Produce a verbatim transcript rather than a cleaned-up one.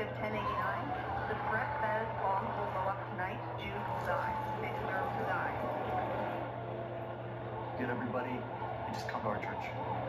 Directive ten eighty-nine, the threat that is bomb will go up tonight. Jews will die. They deserve to die. Get everybody and just come to our church.